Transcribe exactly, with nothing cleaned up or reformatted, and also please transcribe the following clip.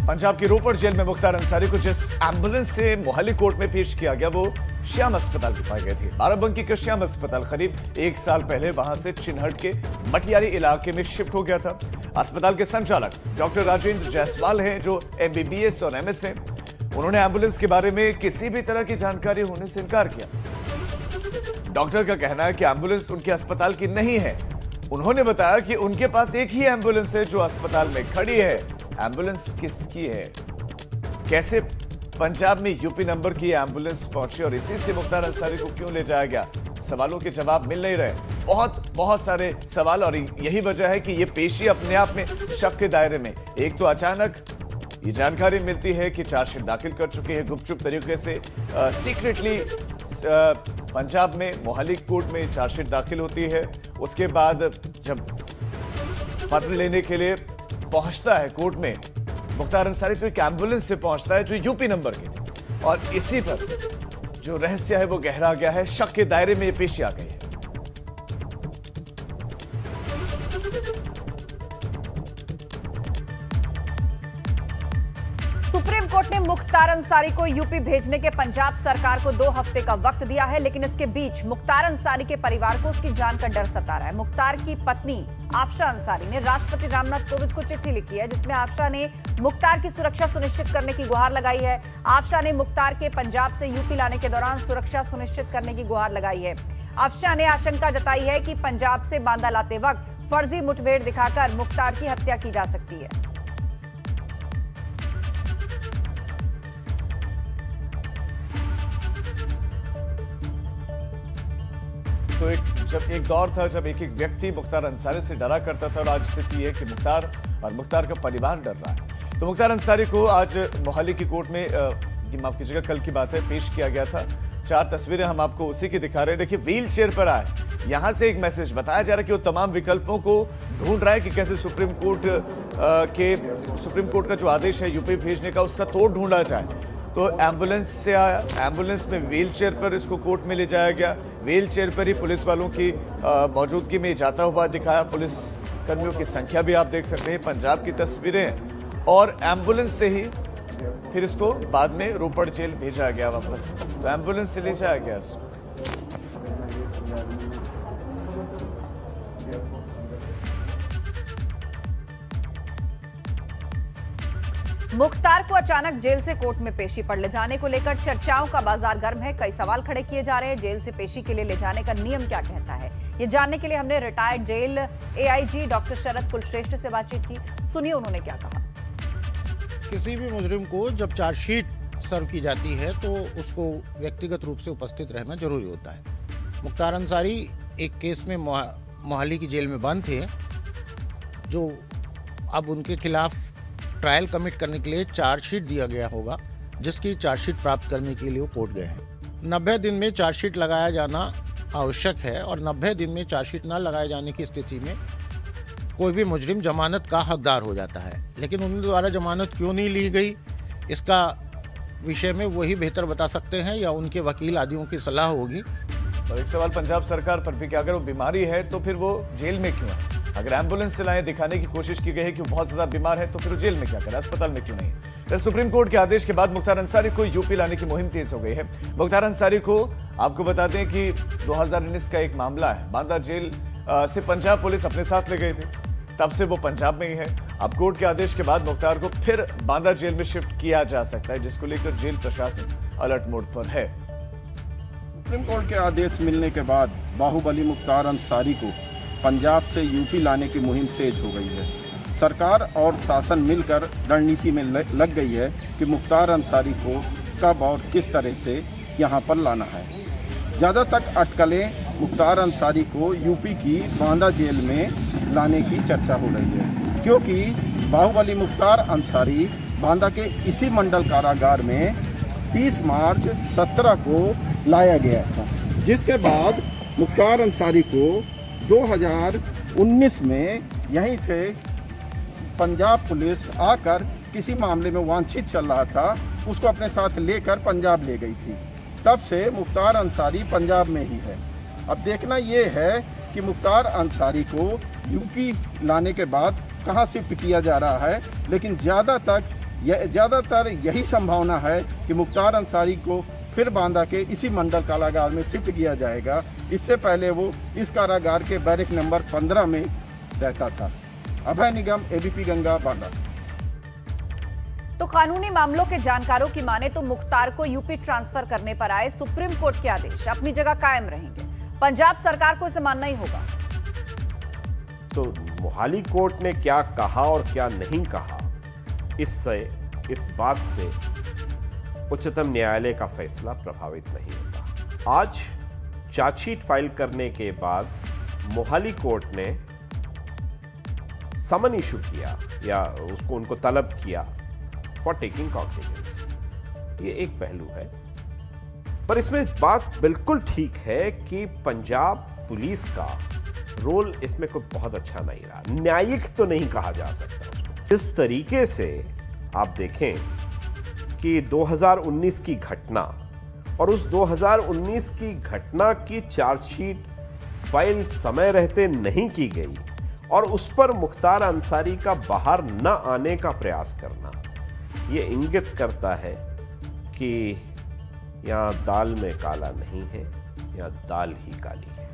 पंजाब की रोपड़ जेल में मुख्तार अंसारी को जिस एम्बुलेंस से मोहाली कोर्ट में पेश किया गया वो श्याम अस्पताल की पाई गई थी। बाराबंकी का श्याम अस्पताल करीब एक साल पहले वहां से चिन्हट के मटियारी इलाके में शिफ्ट हो गया था। अस्पताल के संचालक डॉक्टर राजेंद्र जायसवाल हैं जो एमबीबीएस और एमएस हैं। उन्होंने एम्बुलेंस के बारे में किसी भी तरह की जानकारी होने से इनकार किया। डॉक्टर का कहना है कि एम्बुलेंस उनके अस्पताल की नहीं है। उन्होंने बताया कि उनके पास एक ही एम्बुलेंस है जो अस्पताल में खड़ी है। एम्बुलेंस किसकी है, कैसे पंजाब में यूपी नंबर की एम्बुलेंस पहुंची और इसी से मुख्तार अंसारी को क्यों ले जाया गया, सवालों के जवाब मिल नहीं रहे। बहुत बहुत सारे सवाल और यही वजह है कि ये पेशी अपने आप में शक के दायरे में। एक तो अचानक ये जानकारी मिलती है कि चार्जशीट दाखिल कर चुकी है गुपचुप तरीके से, सीक्रेटली पंजाब में मोहाली कोर्ट में चार्जशीट दाखिल होती है। उसके बाद जब पत्र लेने के लिए पहुंचता है कोर्ट में मुख्तार अंसारी तो एक एम्बुलेंस से पहुंचता है जो यूपी नंबर की थी और इसी पर जो रहस्य है वो गहरा गया है। शक के दायरे में ये पेशी आ गई है। सुप्रीम कोर्ट ने मुख्तार अंसारी को यूपी भेजने के पंजाब सरकार को दो हफ्ते का वक्त दिया है, लेकिन इसके बीच मुख्तार अंसारी के परिवार को उसकी जान का डर सता रहा है। मुख्तार की पत्नी आफशा अंसारी ने राष्ट्रपति रामनाथ कोविंद को चिट्ठी लिखी है जिसमें आफशा ने मुख्तार की सुरक्षा सुनिश्चित करने की गुहार लगाई है। आफशा ने मुख्तार के पंजाब से यूपी लाने के दौरान सुरक्षा सुनिश्चित करने की गुहार लगाई है। आफशा ने आशंका जताई है कि पंजाब से बांदा लाते वक्त फर्जी मुठभेड़ दिखाकर मुख्तार की हत्या की जा सकती है। तो एक जब एक दौर था जब एक एक व्यक्ति मुख्तार अंसारी से डरा करता था और आज स्थिति है कि मुख्तार और मुख्तार का परिवार डर रहा है। तो मुख्तार अंसारी को आज मोहाली की कोर्ट में माफ कीजिएगा कल की बात है पेश किया गया था। चार तस्वीरें हम आपको उसी की दिखा रहे हैं। देखिए व्हील चेयर पर आए, यहां से एक मैसेज बताया जा रहा है कि वो तमाम विकल्पों को ढूंढ रहा है कि कैसे सुप्रीम कोर्ट के सुप्रीम कोर्ट का जो आदेश है यूपी भेजने का उसका तोड़ ढूंढा जाए। तो एम्बुलेंस से आया, एम्बुलेंस में व्हील चेयर पर इसको कोर्ट में ले जाया गया। व्हील चेयर पर ही पुलिस वालों की मौजूदगी में जाता हुआ दिखाया। पुलिस कर्मियों की संख्या भी आप देख सकते हैं, पंजाब की तस्वीरें। और एम्बुलेंस से ही फिर इसको बाद में रोपड़ जेल भेजा गया वापस। तो एम्बुलेंस से ले जाया गया इसको। मुख्तार को अचानक जेल से कोर्ट में पेशी पर ले जाने को लेकर चर्चाओं का बाजार गर्म है। कई सवाल खड़े किए जा रहे हैं। जेल से पेशी के लिए ले जाने का नियम क्या कहता है, ये जानने के लिए हमने retired jail AIG doctor Sharad Kulshreshtha से बातचीत की। सुनिए उन्होंने क्या कहा। किसी भी मुजरिम को जब चार्जशीट सर्व की जाती है तो उसको व्यक्तिगत रूप से उपस्थित रहना जरूरी होता है। मुख्तार अंसारी एक केस में मोहाली की जेल में बंद थे, जो अब उनके खिलाफ ट्रायल कमिट करने के लिए चार्जशीट दिया गया होगा, जिसकी चार्जशीट प्राप्त करने के लिए वो कोर्ट गए हैं। नब्बे दिन में चार्जशीट लगाया जाना आवश्यक है और नब्बे दिन में चार्जशीट न लगाए जाने की स्थिति में कोई भी मुजरिम जमानत का हकदार हो जाता है। लेकिन उनके द्वारा जमानत क्यों नहीं ली गई, इसका विषय में वही बेहतर बता सकते हैं या उनके वकील आदियों की सलाह होगी। और एक सवाल पंजाब सरकार पर भी कि अगर वो बीमारी है तो फिर वो जेल में क्यों है? अगर एम्बुलेंस से लाए दिखाने की कोशिश की गई है कि वो बहुत ज्यादा बीमार है तो फिर वो जेल में क्या करे, अस्पताल में क्यों नहीं? तो सुप्रीम कोर्ट के आदेश के बाद मुख्तार अंसारी को यूपी लाने की मुहिम तेज हो गई है। मुख्तार अंसारी को आपको बता दें कि दो हज़ार उन्नीस का एक मामला है, बांदा जेल से पंजाब पुलिस अपने साथ ले गई थी, तब से वो पंजाब में ही है। अब कोर्ट के आदेश के बाद मुख्तार को फिर बांदा जेल में शिफ्ट किया जा सकता है, जिसको लेकर जेल प्रशासन अलर्ट मोड पर है। सुप्रीम कोर्ट के आदेश मिलने के बाद बाहुबली मुख्तार अंसारी को पंजाब से यूपी लाने की मुहिम तेज हो गई है। सरकार और शासन मिलकर रणनीति में लग गई है कि मुख्तार अंसारी को कब और किस तरह से यहां पर लाना है। ज़्यादा तक अटकलें मुख्तार अंसारी को यूपी की बांदा जेल में लाने की चर्चा हो रही है, क्योंकि बाहुबली मुख्तार अंसारी बांदा के इसी मंडल कारागार में तीस मार्च सत्रह को लाया गया था, जिसके बाद मुख्तार अंसारी को दो हज़ार उन्नीस में यहीं से पंजाब पुलिस आकर किसी मामले में वांछित चल रहा था, उसको अपने साथ लेकर पंजाब ले गई थी। तब से मुख्तार अंसारी पंजाब में ही है। अब देखना ये है कि मुख्तार अंसारी को यूपी लाने के बाद कहां शिफ्ट किया जा रहा है, लेकिन ज़्यादा तक यह ज़्यादातर यही संभावना है कि मुख्तार अंसारी को फिर बांदा के इसी मंडल कारागार में शिफ्ट किया जाएगा। इससे पहले वो इस कारागार के बैरक नंबर पंद्रह में रहता था। अभय निगम, एबीपी गंगा, बांदा। तो कानूनी मामलों के जानकारों की माने तो मुख्तार को यूपी ट्रांसफर करने पर आए सुप्रीम कोर्ट के आदेश अपनी जगह कायम रहेंगे। पंजाब सरकार को इसे मानना ही होगा। तो मोहाली कोर्ट ने क्या कहा और क्या नहीं कहा, इससे इस बात से उच्चतम न्यायालय का फैसला प्रभावित नहीं होता। आज चार्जशीट फाइल करने के बाद मोहाली कोर्ट ने समन इशू किया या उसको उनको तलब किया फॉर टेकिंग कॉग्निजेंस। ये एक पहलू है, पर इसमें बात बिल्कुल ठीक है कि पंजाब पुलिस का रोल इसमें कोई बहुत अच्छा नहीं रहा। न्यायिक तो नहीं कहा जा सकता उसको। जिस तरीके से आप देखें कि दो हज़ार उन्नीस की घटना और उस दो हज़ार उन्नीस की घटना की चार्जशीट फाइल समय रहते नहीं की गई और उस पर मुख्तार अंसारी का बाहर न आने का प्रयास करना, ये इंगित करता है कि यहाँ दाल में काला नहीं है, यहाँ दाल ही काली है।